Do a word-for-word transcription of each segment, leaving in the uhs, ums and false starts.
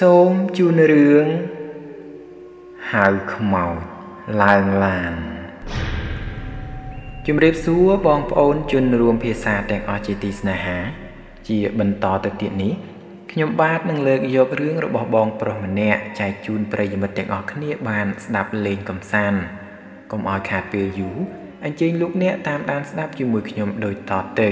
សូមជូនរឿងហៅខ្មោចឡើងឡានជំរាបសួរបងប្អូនជនរួមភាសាទាំងអស់ជាទីស្នេហាជាបន្តទៅទៀតនេះខ្ញុំបាទនឹងលើកយករឿងរបស់បងប្រុសម្នាក់ចែកជូនប្រិយមិត្តទាំងអស់គ្នាបានស្ដាប់លេងកម្សាន្តកុំឲ្យខាតពេលយូរអញ្ជើញលោកអ្នកតាមដានស្ដាប់ជាមួយខ្ញុំដូចតទៅ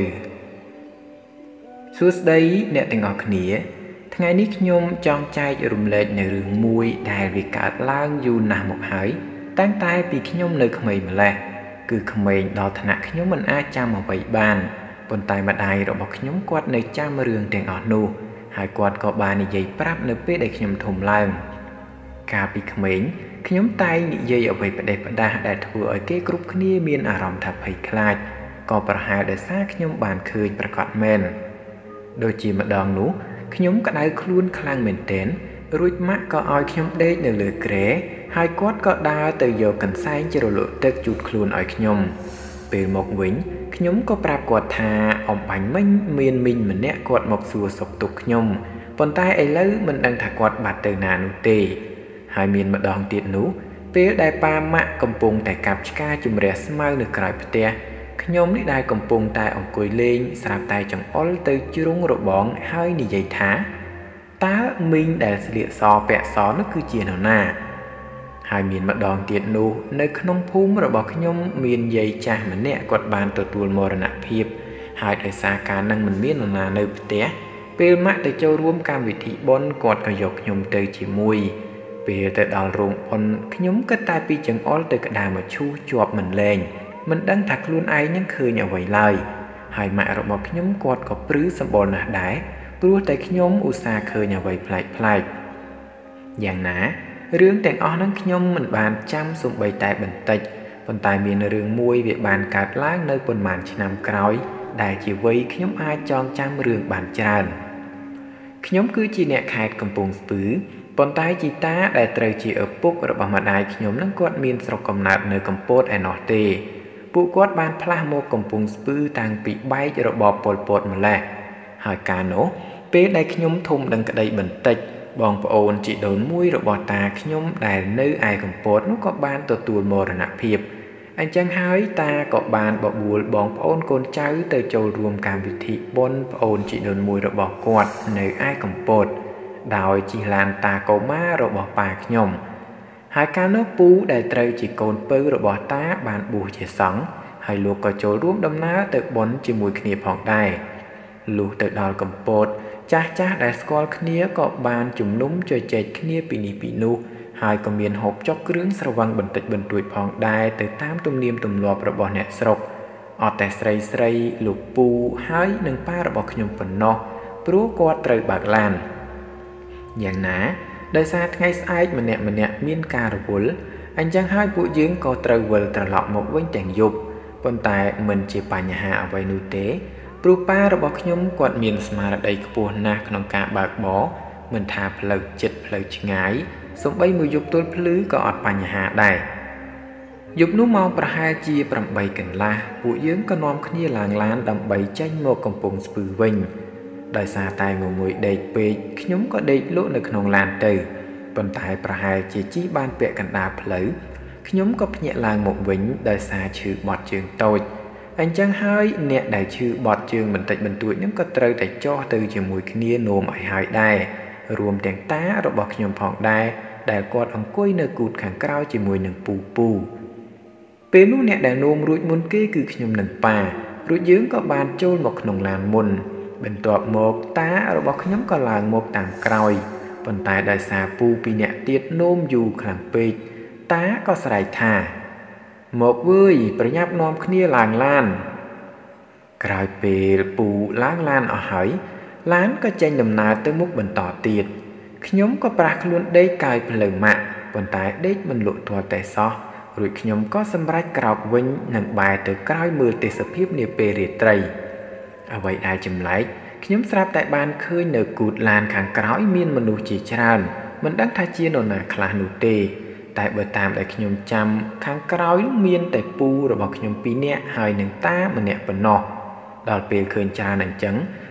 សួស្តីអ្នកទាំងអស់គ្នាថ្ងៃនេះខ្ញុំចង់ចែករំលែកនៅរឿងមួយដែលវាកើតឡើងយូរណាស់មកហើយតាំងតែពីខ្ញុំនៅក្មេងម្ល៉េះគឺក្មេងដល់ថ្នាក់ខ្ញុំមិនអាចចាំអ្វីបានប៉ុន្តែម្ដាយរបស់ខ្ញុំគាត់នៅចាំរឿងទាំងអស់នោះហើយគាត់ក៏បាននិយាយប្រាប់នៅពេលដែលខ្ញុំធំឡើងកាលពីក្មេងខ្ញុំតែងនិយាយអ្វីផ្ដេសផ្ដាសដែលធ្វើឲ្យគេគ្រប់គ្នាមានអារម្មណ៍ថាភ័យខ្លាចក៏ប្រហែលដោយសារខ្ញុំបានឃើញប្រកាសមែនដូចជាម្ដងនោះខ្ញុំក្តៅខ្លួនខ្លាំងមែនទែនរួចម៉ាក់ក៏ឲ្យខ្ញុំដេកនៅលើគ្រែហើយគាត់ក៏ដើរទៅយកកន្សែងជ្រលក់ទឹកជូតខ្លួនឲ្យខ្ញុំពេលមកវិញខ្ញុំក៏ប្រាប់គាត់ថាអំបញ្ញមិញមានមីងម្នាក់គាត់មកសួរសុខទុក្ខខ្ញុំប៉ុន្តែឥឡូវមិនដឹងថាគាត់បាត់ទៅណានោះទេហើយមានម្ដងទៀតនោះពេលដែលប៉ាម៉ាក់កំពុងតែកាប់ឆ្កាជំរះស្មៅនៅក្រៅផ្ទះខ្ញុំនេះដែលកំពុងតែអង្គុយលេងស្រាប់តែចង្អុលទៅជ្រុងរបងហើយនិយាយថាតើមីងដែលស្លៀកសពាក់សនោះគឺជានរណាហើយមានម្ដងទៀតនោះនៅក្នុងភូមិរបស់ខ្ញុំមានយាយចាស់ម្នាក់គាត់បានទទួលមរណភាពហើយដោយសារការនឹងមិនមាននរណានៅផ្ទះពេលម៉ាក់ទៅចូលរួមកម្មវិធីបុណ្យគាត់ក៏យកខ្ញុំទៅជាមួយពេលទៅដល់រោងបុណ្យខ្ញុំគិតតែពីចង្អុលទៅក្តារមកឈូសជាប់មិនលែងមិនដឹងថាខ្លួនឯងនឹងឃើញអ្វីឡើយហើយម៉ាក់របស់ខ្ញុំគាត់ក៏ព្រឺសម្បល់ណាស់ដែរព្រោះតែខ្ញុំឧស្សាហ៍ឃើញអ្វីប្លែកប្លែកយ៉ាងណារឿងទាំងអស់ហ្នឹងខ្ញុំមិនបានចាំសូម្បីតែបន្តិចប៉ុន្តែមានរឿងមួយវាបានកើតឡើងនៅប៉ុន្មានឆ្នាំក្រោយដែលជាវ័យខ្ញុំអាចចងចាំរឿងបានច្រើនខ្ញុំគឺជាអ្នកខេត្តកំពង់ស្ពឺប៉ុន្តែជីតាដែលត្រូវជាឪពុករបស់ម្ដាយខ្ញុំនឹងគាត់មានស្រុកកំណើតនៅកំពតឯណោះទេពួកគាត់បានផ្លាស់មកកំពង់ស្ពឺតាំងពីបែករបបប៉ុលពតម្ល៉េះហើយកាលនោះពេលដែលខ្ញុំធំដឹងក្តីបន្តិចបងប្អូនជីដូនមួយរបស់តាខ្ញុំដែលនៅឯកំពតនោះក៏បានទទួលមរណភាពអញ្ចឹងហើយតាក៏បានបបួលបងប្អូនកូនចៅទៅចូលរួមកម្មវិធីបុណ្យប្អូនជីដូនមួយរបស់គាត់នៅឯកំពតដោយជិះឡានតាកូម៉ារបស់ប៉ាខ្ញុំហើយកាលនោះពូដែលត្រូវជាកូនពៅរបស់តាបានបួសជាសង្ឃហើយលោកក៏ចូលរួមដំណើរទៅបុណ្យជាមួយគ្នាផងដែរលុះទៅដល់កំពតចាស់ចាស់ដែលស្គាល់គ្នាក៏បានជំនុំជជែកគ្នាពីនេះពីនោះហើយក៏មានហូបចុកគ្រឿងស្រវឹងបន្តិចបន្តួចផងដែរទៅតាមទំនៀមទម្លាប់របស់អ្នកស្រុកអត់តែស្រីស្រីលោកពូហើយនឹងប៉ារបស់ខ្ញុំប៉ុណ្ណោះព្រោះគាត់ត្រូវបើកឡានយ៉ាងណាដោយសារថ្ងៃស្អែកម្នាក់ម្នាក់មានការរវល់អញ្ចឹងហើយពួកយើងក៏ត្រូវវិលត្រឡប់មកវិញទាំងយប់ប៉ុន្តែមិនជាបញ្ហាអ្វីនោះទេព្រោះប៉ារបស់ខ្ញុំគាត់មានស្មារតីខ្ពស់ណាស់ក្នុងការបើកបរមិនថាផ្លូវជិតផ្លូវឆ្ងាយសូម្បីមួយយប់ទល់ភ្លឺក៏អត់បញ្ហាដែរយប់នោះម៉ោងប្រហែលជាប្រាំបីកន្លះពួកយើងក៏នាំគ្នាឡើងឡានដើម្បីចេញមកកំពង់ស្ពឺវិញដោយសារតែងងុយដេកពេកខ្ញុំក៏ដេកលក់នៅក្នុងឡានទៅប៉ុន្តែប្រហែលជាជិះបានពាក់កណ្ដាលផ្លូវខ្ញុំក៏ភ្ញាក់ឡើងមកវិញដោយសារឈឺបត់ជើងតូចអញ្ចឹងហើយអ្នកដែលឈឺបត់ជើងបន្តិចបន្តួចហ្នឹងក៏ត្រូវតែចោះទៅជាមួយគ្នានោមឲ្យហើយដែររួមទាំងតារបស់ខ្ញុំផងដែរដែលគាត់អង្គុយនៅគូតខាងក្រោយជាមួយនឹងពូពូពេលនោះអ្នកដែលនោមរួចមុនគេគឺខ្ញុំនិងប៉ារួចយើងក៏បានចូលមកក្នុងឡានមុនបន្ទាប់មកតារបស់ខ្ញុំក៏ឡើងមកតាមក្រោយប៉ុន្តែដោយសារពូពីរនាក់ទៀតនោមយូរខ្លាំងពេកតាក៏ស្រែកថាមកវើយប្រញាប់នាំគ្នាឡើងឡានក្រោយពេលពូឡើងឡានអស់ហើយឡានក៏ចេញដំណើរទៅមុខបន្តទៀតខ្ញុំក៏ប្រះខ្លួនដេកកាយផ្លូវម៉ាក់ប៉ុន្តែដេកមិនលក់ទាល់តែសោះរួចខ្ញុំក៏សម្រេចក្រោកវិញនិងបែរទៅក្រោយមើលទេសភាពនាពេលរាត្រីអ្វីដែលចម្លែកខ្ញុំស្រាប់តែបានឃើញនៅគូតឡានខាងក្រោយមានមនុស្សជាច្រើនមិនដឹងថាជានរណាខ្លះនោះទេតែបើតាមដែលខ្ញុំចាំខាងក្រោយនោះមានតែពូរបស់ខ្ញុំពីរនាក់ហើយនឹងតាម្នាក់ប៉ុណ្ណោះដល់ពេលឃើញច្រើនអញ្ចឹង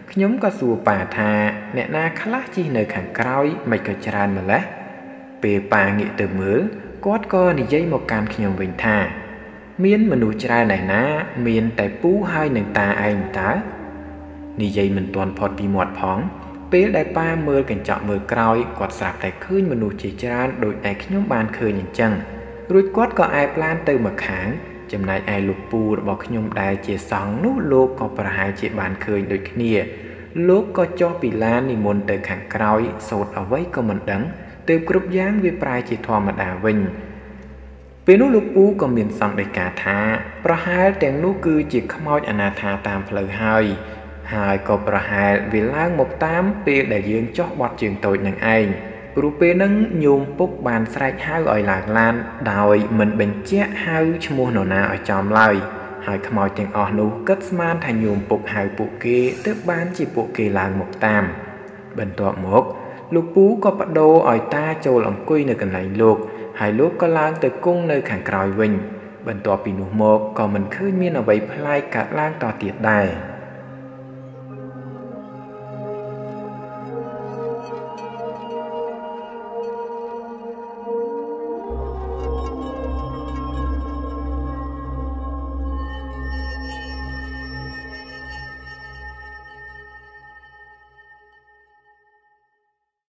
ខ្ញុំក៏សួរប៉ាថាអ្នកណាខ្លះជិះនៅខាងក្រោយមិនក៏ច្រើនម្ល៉េះពេលប៉ាងាកទៅមើលគាត់ក៏និយាយមកកាន់ខ្ញុំវិញថាមានមនុស្សច្រើនឯណាមានតែពូហើយនឹងតាឯងតើនិយាយមិនទាន់ផុតពីមាត់ផងពេលដែលប៉ាមើលកញ្ចក់មើលក្រោយគាត់ស្រាប់តែឃើញមនុស្សជាច្រើនដូចឯខ្ញុំបានឃើញអញ្ចឹងរួចគាត់ក៏ឯប្លានទៅម្ខាងចំណែកឯលោកពូរបស់ខ្ញុំដែលជាសង្ឃនោះលោកក៏ប្រហែលជាបានឃើញដូចគ្នាលោកក៏ចុះពីឡាននិមន្តទៅខាងក្រោយសូត្រអ្វីក៏មិនដឹងទើបគ្រប់យ៉ាងវាប្រែជាធម្មតាវិញពេលនោះលោកពូក៏មានសង្ឃដីកាថាប្រហែលទាំងនោះគឺជាខ្មោចអនាថាតាមផ្លូវហើយហើយក៏ប្រហែលវាឡើងមកតាមពេលដែលយើងចុះបត់ជើងតូចនឹងឯងព្រោះពេលហ្នឹងញោមពុកបានស្រែកហៅឲ្យឡើងឡានដោយមិនបញ្ជាក់ហៅឈ្មោះនរណាឲ្យចំឡើយហើយខ្មោចទាំងអស់នោះគិតស្មានថាញោមពុកហៅពួកគេទើបបានជាពួកគេឡើងមកតាមបន្ទាប់មកលោកពូក៏បដូរឲ្យតាចូលអង្គុយនៅកន្លែងលោកហើយលោកក៏ឡើងទៅគង់នៅខាងក្រោយវិញបន្ទាប់ពីនោះមកក៏មិនឃើញមានអ្វីប្លែកកើតឡើងតទៀតដែរ